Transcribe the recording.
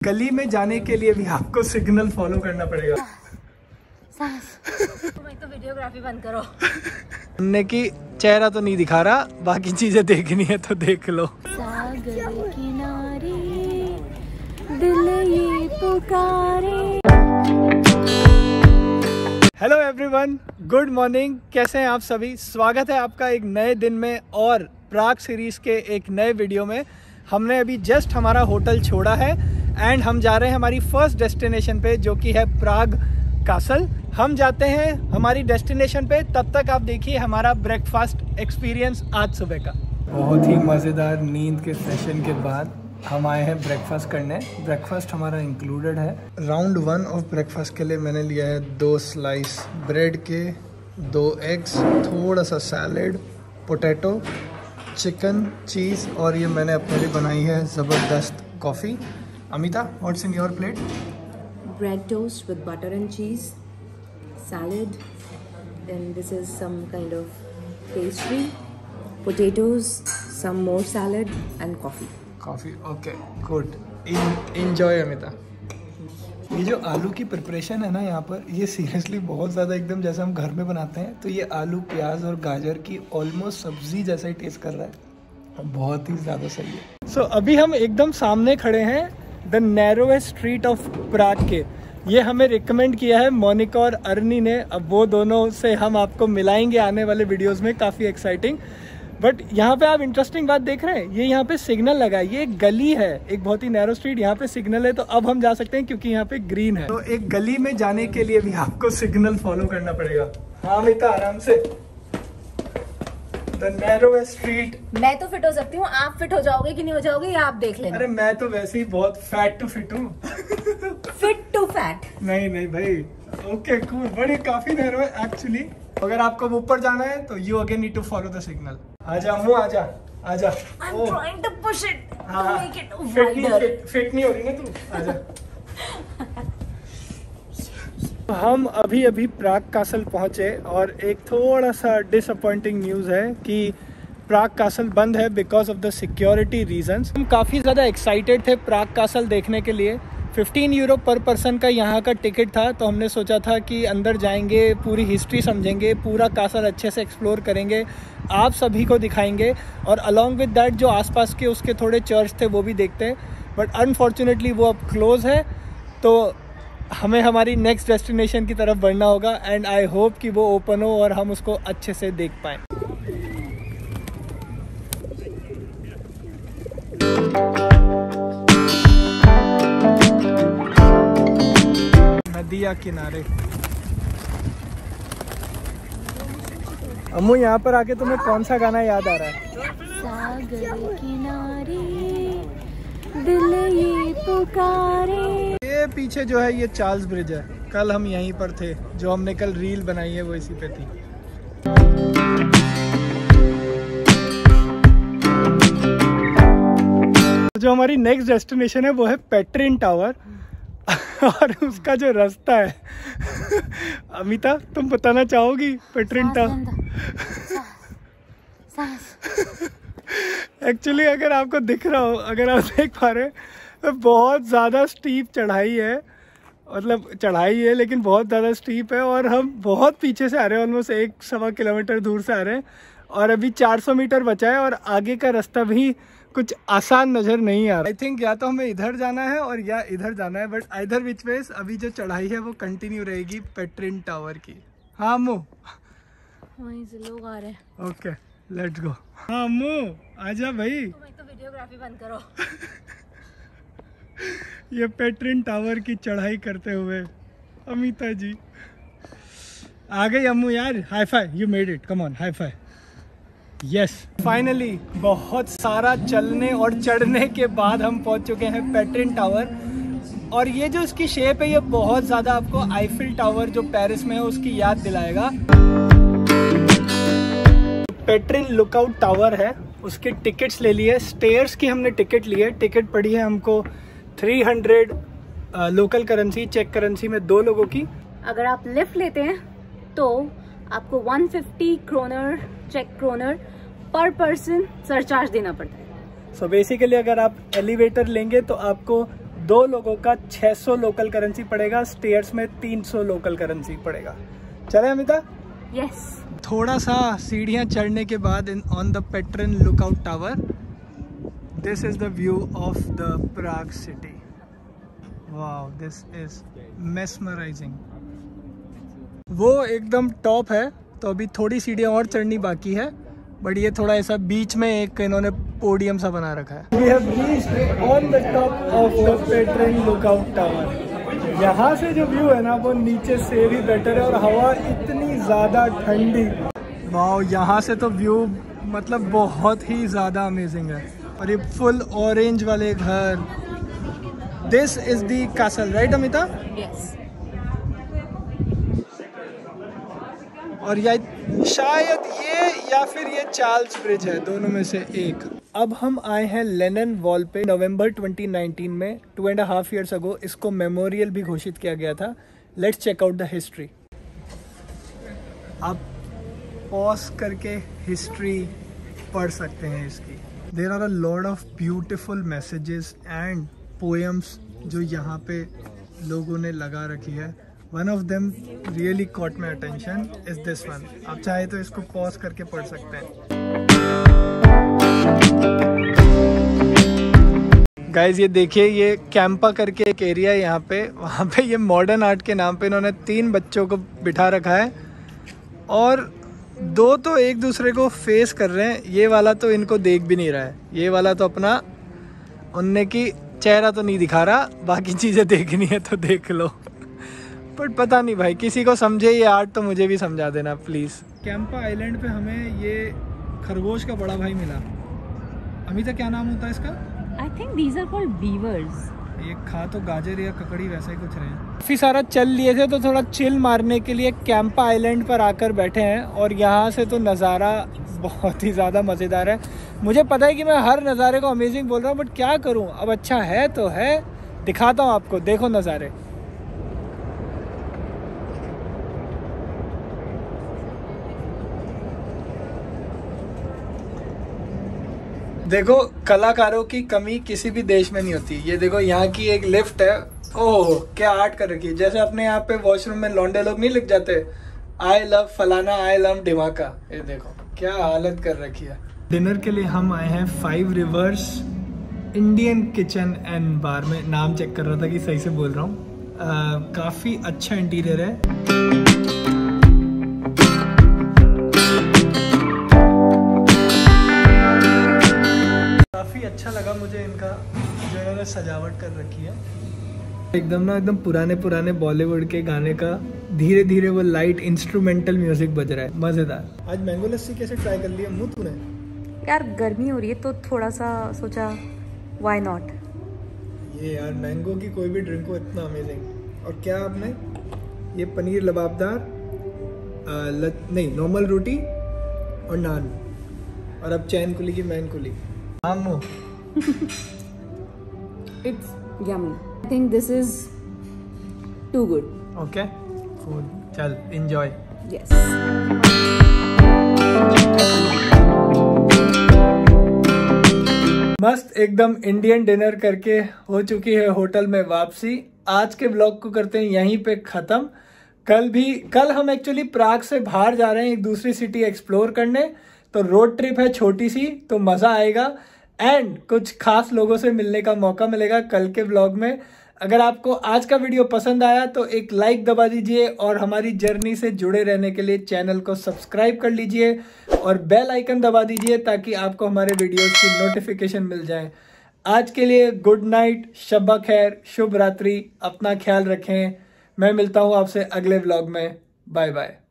गली में जाने के लिए भी आपको सिग्नल फॉलो करना पड़ेगा। तो वीडियोग्राफी बंद करो। हमने की चेहरा तो नहीं दिखा रहा, बाकी चीजें देखनी है तो देख लो। सागर किनारे दिल ये पुकारे। Hello everyone, good morning. कैसे हैं आप सभी? स्वागत है आपका एक नए दिन में और प्राग सीरीज के एक नए वीडियो में। हमने अभी जस्ट हमारा होटल छोड़ा है एंड हम जा रहे हैं हमारी फर्स्ट डेस्टिनेशन पे, जो कि है प्राग कासल। हम जाते हैं हमारी डेस्टिनेशन पे, तब तक आप देखिए हमारा ब्रेकफास्ट एक्सपीरियंस आज सुबह का। बहुत ही मज़ेदार नींद के सेशन के बाद हम आए हैं ब्रेकफास्ट करने। ब्रेकफास्ट हमारा इंक्लूडेड है। राउंड 1 ऑफ ब्रेकफास्ट के लिए मैंने लिया है 2 स्लाइस ब्रेड के, 2 एग्स, थोड़ा सा सैलेड, पोटैटो, चिकन, चीज़, और ये मैंने अपने लिए बनाई है ज़बरदस्त coffee. Amita, what's in your plate? Bread toast with butter and cheese, salad, then this is some kind of pastry, potatoes, some more salad and coffee. Coffee, okay, good. Enjoy Amita. ये जो आलू की प्रिपरेशन है ना यहाँ पर, ये सीरियसली बहुत ज़्यादा एकदम जैसे हम घर में बनाते हैं, तो ये आलू, प्याज और गाजर की ऑलमोस्ट सब्जी जैसा ही टेस्ट कर रहा है। बहुत ही ज़्यादा सही है। सो अभी हम एकदम सामने खड़े हैं the narrowest street of Prague के। ये हमें रिकमेंड किया है मोनिका और अर्नी ने। अब वो दोनों से हम आपको मिलाएंगे आने वाले वीडियोस में, काफ़ी एक्साइटिंग। बट यहाँ पे आप इंटरेस्टिंग बात देख रहे हैं, ये यहाँ पे सिग्नल लगा है। ये एक गली है, एक बहुत ही नैरो स्ट्रीट, यहाँ पे सिग्नल है, तो अब हम जा सकते हैं क्योंकि यहाँ पे ग्रीन है। तो एक गली में जाने के लिए भी आपको सिग्नल फॉलो करना पड़ेगा। हाँ मिता, आराम से। The narrowest street। मैं तो फिट हो सकती हूँ, आप फिट हो जाओगे कि नहीं हो जाओगे ये आप देख लेना। अरे मैं तो वैसे ही बहुत फैट टू फिट हूँ। फिट टू फैट नहीं नहीं भाई, ओके कूल, बड़ी काफी नैरो है एक्चुअली। अगर आपको ऊपर जाना है तो you again need to follow the signal. आजा मुँह, आजा आजा। I am trying to push it to make it wider. Fit नहीं हो रही ना तू, आजा। हम अभी अभी प्राग कासल पहुंचे और एक थोड़ा सा डिसअपॉइंटिंग न्यूज़ है कि प्राग कासल बंद है because of the security reasons. हम काफ़ी ज़्यादा एक्साइटेड थे प्राग कासल देखने के लिए। 15 यूरो पर पर्सन का यहाँ का टिकट था, तो हमने सोचा था कि अंदर जाएंगे, पूरी हिस्ट्री समझेंगे, पूरा कासल अच्छे से एक्सप्लोर करेंगे, आप सभी को दिखाएंगे, और अलॉन्ग विद दैट जो आसपास के उसके थोड़े चर्च थे वो भी देखते हैं। बट अनफॉर्चुनेटली वो अब क्लोज़ है, तो हमें हमारी नेक्स्ट डेस्टिनेशन की तरफ बढ़ना होगा एंड आई होप कि वो ओपन हो और हम उसको अच्छे से देख पाएँ। नदिया किनारे। अम्मू, यहाँ पर आके तुम्हें कौन सा गाना याद आ रहा है? सागर किनारे दिल ये पुकारे। ये पीछे जो है ये चार्ल्स ब्रिज है। कल हम यहीं पर थे, जो हमने कल रील बनाई है वो इसी पे थी। जो हमारी नेक्स्ट डेस्टिनेशन है वो है पेट्रिन टावर और उसका जो रास्ता है अमिता, तुम बताना चाहोगी पेट्रिन टावर? एक्चुअली अगर आपको दिख रहा हो, अगर आप देख पा रहे हैं, तो बहुत ज़्यादा स्टीप चढ़ाई है। मतलब चढ़ाई है लेकिन बहुत ज़्यादा स्टीप है, और हम बहुत पीछे से आ रहे हैं, ऑलमोस्ट 1-1.25 किलोमीटर दूर से आ रहे हैं, और अभी 400 मीटर बचा है, और आगे का रास्ता भी कुछ आसान नज़र नहीं आ रहा। आई थिंक या तो हमें इधर जाना है और या इधर जाना है, बट आइदर विच वेज अभी जो चढ़ाई है वो कंटिन्यू रहेगी पेट्रिन टावर की। हाँ अम्मू, वहीं से लोग आ रहे हैं। Okay let's go. हाँ अम्मू, आजा भाई। तो वीडियोग्राफी बंद करो। ये पेट्रिन टावर की चढ़ाई करते हुए अमिता जी आ गई। अम्मू यार, high five, you made it, come on, high five. Yes, finally बहुत सारा चलने और चढ़ने के बाद हम पहुंच चुके हैं पेट्रिन टावर। और ये जो इसकी शेप है, ये बहुत ज़्यादा आपको आईफिल टावर जो पेरिस में है उसकी याद दिलाएगा। पेट्रिन लुकआउट टावर है, उसके टिकट्स ले लिए। स्टेयर्स की हमने टिकट ली है, टिकट पड़ी है हमको 300 लोकल करेंसी, चेक करेंसी में 2 लोगों की। अगर आप लिफ्ट लेते हैं तो आपको 150 क्रोनर, चेक क्रोनर पर पर्सन सरचार्ज देना पड़ता है। सो बेसिकली अगर आप एलिवेटर लेंगे तो आपको 2 लोगों का 600 लोकल करेंसी पड़ेगा, स्टेयर्स में 300 लोकल करेंसी पड़ेगा। चले अमिता? यस। थोड़ा सा सीढ़ियाँ चढ़ने के बाद on the Petrin lookout tower, this is the view of the Prague city. Wow, this is mesmerising. वो एकदम टॉप है, तो अभी थोड़ी सीढ़ियाँ और चढ़नी बाकी है, बट ये थोड़ा ऐसा बीच में एक इन्होंने पोडियम सा बना रखा है। We have reached on the top of the Petrin lookout tower. यहाँ से जो व्यू है ना वो नीचे से भी बेटर है और हवा इतनी ज़्यादा ठंडी। वाओ, यहाँ से तो व्यू मतलब बहुत ही ज़्यादा अमेजिंग है। और ये फुल ऑरेंज वाले घर। This is the castle, right Amita? Yes. और या शायद ये या फिर ये चार्ल्स ब्रिज है, दोनों में से एक। अब हम आए हैं लेनिन वॉल पे। नवंबर 2019 में 2.5 years अगो इसको मेमोरियल भी घोषित किया गया था। Let's check out the history. आप पॉज करके हिस्ट्री पढ़ सकते हैं इसकी। There are a lot of beautiful messages and poems जो यहाँ पे लोगों ने लगा रखी है। One of them really caught my attention is this one. आप चाहे तो इसको पॉज करके पढ़ सकते हैं। गाइज ये देखिए, ये कैंपा करके एक एरिया है यहाँ पे। वहाँ पे ये मॉडर्न आर्ट के नाम पे इन्होंने 3 बच्चों को बिठा रखा है और 2 तो एक दूसरे को फेस कर रहे हैं। ये वाला तो इनको देख भी नहीं रहा है, ये वाला तो अपना उनने की चेहरा तो नहीं दिखा रहा, बाकी चीज़ें देखनी है तो देख लो। बट पता नहीं भाई, किसी को समझे ये आर्ट तो मुझे भी समझा देना प्लीज़। कैंपा आइलैंड पे हमें ये खरगोश का बड़ा भाई मिला। अमिता क्या नाम होता है इसका? I think these are called beavers. ये खा तो गाजर या ककड़ी वैसा ही कुछ रहे हैं। काफ़ी सारा चल लिए थे तो थोड़ा चिल मारने के लिए कैंपा आइलैंड पर आकर बैठे हैं और यहाँ से तो नज़ारा बहुत ही ज़्यादा मज़ेदार है। मुझे पता है कि मैं हर नज़ारे को अमेजिंग बोल रहा हूँ, बट क्या करूँ, अब अच्छा है तो है। दिखाता हूँ आपको, देखो नज़ारे। देखो, कलाकारों की कमी किसी भी देश में नहीं होती। ये देखो, यहाँ की एक लिफ्ट है, ओह क्या आर्ट कर रखी है। जैसे अपने यहाँ पे वॉशरूम में लौंडे लोग नहीं लिख जाते आई लव फलाना, आई लव ढिमाका, ये देखो क्या हालत कर रखी है। डिनर के लिए हम आए हैं 5 rivers Indian kitchen and bar में। नाम चेक कर रहा था कि सही से बोल रहा हूँ। काफ़ी अच्छा इंटीरियर है। काफ़ी अच्छा लगा मुझे इनका जो इन्होंने सजावट कर रखी है। एकदम पुराने बॉलीवुड के गाने का धीरे धीरे वो लाइट इंस्ट्रूमेंटल म्यूजिक बज रहा है, मज़ेदार। आज मैंगो लस्सी कैसे ट्राई कर लिया मुँह तूने? यार गर्मी हो रही है तो थोड़ा सा सोचा व्हाई नॉट। ये यार मैंगो की कोई भी ड्रिंक हो इतना अमेजिंग। और क्या आपने ये पनीर लबाबदार, नहीं नॉर्मल रोटी और नान, और अब चैन कुली की मैन कुली। It's yummy. I think this is too good. Okay, cool. चल enjoy. Yes. मस्त एकदम इंडियन डिनर करके हो चुकी है होटल में वापसी। आज के ब्लॉग को करते हैं यहीं पे ख़त्म। कल हम एक्चुअली प्राग से बाहर जा रहे हैं एक दूसरी सिटी एक्सप्लोर करने, तो रोड ट्रिप है छोटी सी, तो मज़ा आएगा एंड कुछ खास लोगों से मिलने का मौका मिलेगा कल के व्लॉग में। अगर आपको आज का वीडियो पसंद आया तो एक लाइक दबा दीजिए और हमारी जर्नी से जुड़े रहने के लिए चैनल को सब्सक्राइब कर लीजिए और बेल आइकन दबा दीजिए ताकि आपको हमारे वीडियोस की नोटिफिकेशन मिल जाए। आज के लिए गुड नाइट, शब्बा खैर, शुभ रात्रि, अपना ख्याल रखें। मैं मिलता हूँ आपसे अगले व्लॉग में। Bye bye.